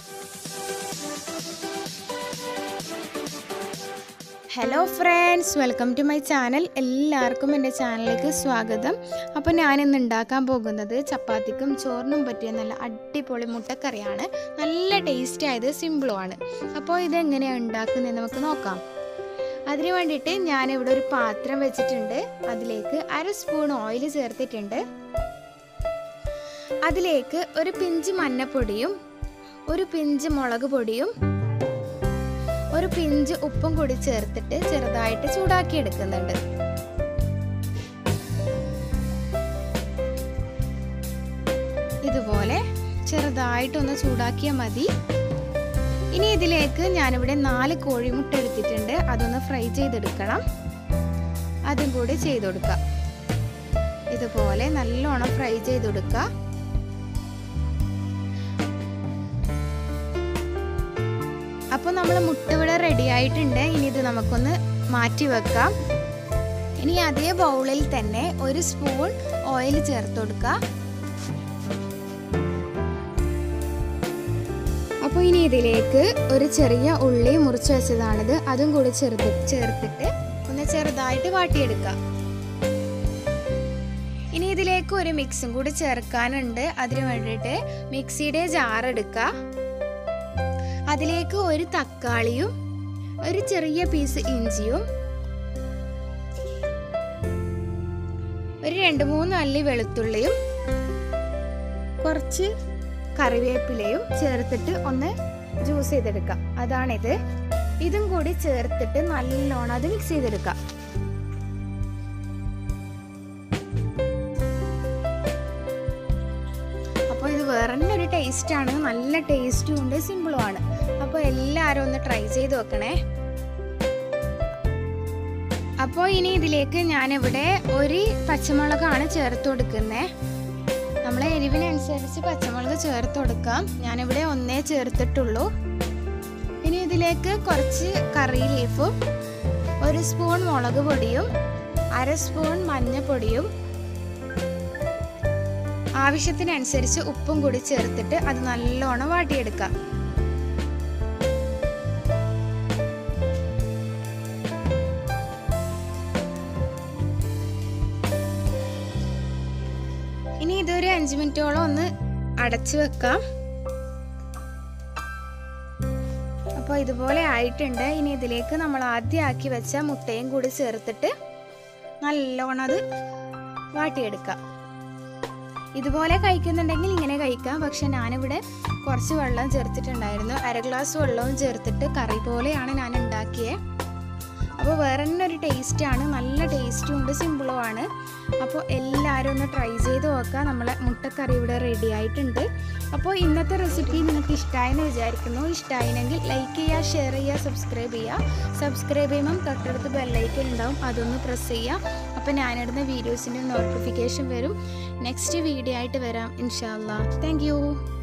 Hello friends, welcome to my channel. എല്ലാവർക്കും എൻ്റെ ചാനലിലേക്ക് സ്വാഗതം. അപ്പോൾ ഞാനിന്ന് ഉണ്ടാക്കാൻ പോകുന്നത് ചപ്പാത്തിക്കും ചോറിനും പറ്റിയ നല്ല അടിപൊളി മുട്ടക്കറിയാണ്. നല്ല ടേസ്റ്റി ആയത് സിമ്പിളുമാണ്. അപ്പോൾ ഇതെങ്ങനെയാണ് ഉണ്ടാക്കുന്നതെന്ന് നമുക്ക് നോക്കാം. അതിന് വേണ്ടിയിട്ട് ഞാനിവിടെ ഒരു പാത്രം വെച്ചിട്ടുണ്ട്. അതിലേക്ക് 1/2 സ്പൂൺ ഓയിൽ ചേർത്തിട്ടുണ്ട്. അതിലേക്ക് ഒരു പിഞ്ച് മഞ്ഞപ്പൊടിയും ഒരു പിഞ്ച് മുളക് പൊടിയും ഒരു പിഞ്ച് ഉപ്പും കൂടി ചേർത്തിട്ട് ചെറുതായിട്ട് ചൂടാക്കി എടുക്കുന്നുണ്ട്. ഇതുപോലെ ചെറുതായിട്ടൊന്ന് ചൂടാക്കിയാൽ മതി. ഇനി ഇതിലേക്ക് ഞാനിവിടെ 4 കോഴിമുട്ട എടുത്തിട്ടുണ്ട്. അതൊന്ന് ഫ്രൈ ചെയ്തെടുക്കണം. അതും കൂടി ചെയ്ത് കൊടുക്കാം. ഇതുപോലെ നല്ലോണം ഫ്രൈ ചെയ്തെടുക്കുക. അപ്പോൾ നമ്മൾ മുട്ട ഇവിടെ റെഡി ആയിട്ടുണ്ട്. ഇനി ഇത് നമുക്കൊന്ന് മാറ്റി വെക്കാം. ഇനി അതേ ബൗളിൽ തന്നെ 1 സ്പൂൺ ഓയിൽ ചേർത്ത് കൊടുക്കുക. അപ്പോൾ ഇനി ഇതിലേക്ക് ഒരു ചെറിയ ഉള്ളി മുറിച്ച് വെച്ചതാണിത്. അതും കൂടി ചേർത്തിട്ട് ഒന്ന് ചെറുതായിട്ട് വാട്ടിയെടുക്കുക. ഇനി ഇതിലേക്ക് ഒരു മിക്സും കൂടി ചേർക്കാനുണ്ട്. അതിനു വേണ്ടിയിട്ട് മിക്സിയുടെ ജാർ എടുക്കുക. അതിലേക്ക് ഒരു തക്കാളിയും ഒരു ചെറിയ പീസ് ഇഞ്ചിയും ഒരു 2-3 അല്ലി വെളുത്തുള്ളിയും കുറച്ച് കറിവേപ്പിലയും ചേർത്തിട്ട് ഒന്ന് ജ്യൂസ് ചെയ്തെടുക്കാം. അതാണിത്. ഇതും കൂടി ചേർത്തിട്ട് നല്ലോണം അത് മിക്സ് ചെയ്തെടുക്കാം. അപ്പോൾ ഇത് വേറെ ഒരു ടേസ്റ്റാണ്. നല്ല ടേസ്റ്റും ഉണ്ട്, സിമ്പിളും ആണ്. അപ്പോൾ എല്ലാവരും ഒന്ന് ട്രൈ ചെയ്ത് നോക്കണേ. അപ്പോൾ ഇനി ഇതിലേക്ക് ഞാനിവിടെ ഒരു പച്ചമുളകാണ് ചേർത്ത് കൊടുക്കുന്നത്. നമ്മളെ എരിവിനനുസരിച്ച് പച്ചമുളക് ചേർത്ത് കൊടുക്കാം. ഞാനിവിടെ 1 ചേർത്തിട്ടുള്ളൂ. ഇനി ഇതിലേക്ക് കുറച്ച് കറി ലീഫും 1 സ്പൂൺ മുളക് പൊടിയും 1/2 സ്പൂൺ മഞ്ഞൾപ്പൊടിയും ആവശ്യത്തിനനുസരിച്ച് ഉപ്പും കൂടി ചേർത്തിട്ട് അത് നല്ലോണം വാട്ടിയെടുക്കാം. ഇനി ഇതൊരു 5 മിനിറ്റോളം ഒന്ന് അടച്ചു വെക്കാം. അപ്പോൾ ഇതുപോലെ ആയിട്ടുണ്ട്. ഇനി ഇതിലേക്ക് നമ്മൾ ആദ്യം ആക്കി വെച്ച മുട്ടയും കൂടി ചേർത്തിട്ട് നല്ലോണം അത് വാട്ടിയെടുക്കാം. ഇതുപോലെ കഴിക്കുന്നുണ്ടെങ്കിൽ ഇങ്ങനെ കഴിക്കാം. പക്ഷെ ഞാനിവിടെ കുറച്ച് വെള്ളം ചേർത്തിട്ടുണ്ടായിരുന്നു. 1/2 ഗ്ലാസ് വെള്ളവും ചേർത്തിട്ട് കറി പോലെയാണ് ഞാൻ ഉണ്ടാക്കിയത്. അപ്പോൾ വേറെ തന്നെ ഒരു ടേസ്റ്റാണ്. നല്ല ടേസ്റ്റും ഉണ്ട്, സിമ്പിളും ആണ്. അപ്പോൾ എല്ലാവരും ഒന്ന് ട്രൈ ചെയ്ത് നോക്കുക. നമ്മളെ മുട്ടക്കറി ഇവിടെ റെഡി ആയിട്ടുണ്ട്. അപ്പോൾ ഇന്നത്തെ റെസിപ്പി നിങ്ങൾക്ക് ഇഷ്ടമായെന്ന് വിചാരിക്കുന്നു. ഇഷ്ടമായെങ്കിൽ ലൈക്ക് ചെയ്യുക, ഷെയർ ചെയ്യുക, സബ്സ്ക്രൈബ് ചെയ്യുക. സബ്സ്ക്രൈബ് ചെയ്യുമ്പം തൊട്ടടുത്ത് ബെല്ലൈക്കൻ ഉണ്ടാവും, അതൊന്ന് പ്രസ് ചെയ്യുക. അപ്പോൾ ഞാനിടുന്ന വീഡിയോസിൻ്റെ നോട്ടിഫിക്കേഷൻ വരും. നെക്സ്റ്റ് വീഡിയോ ആയിട്ട് വരാം ഇൻഷാ അല്ലാഹ്. Thank you.